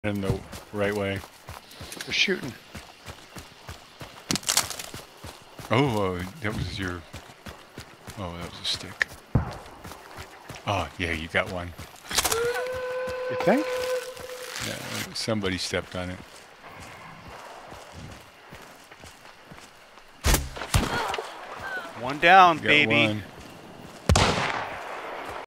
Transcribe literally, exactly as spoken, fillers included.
in the right way. They're shooting. Oh, uh, that was your... Oh, that was a stick. Oh, yeah, you got one. You think? Yeah, somebody stepped on it. One down, You got baby. one.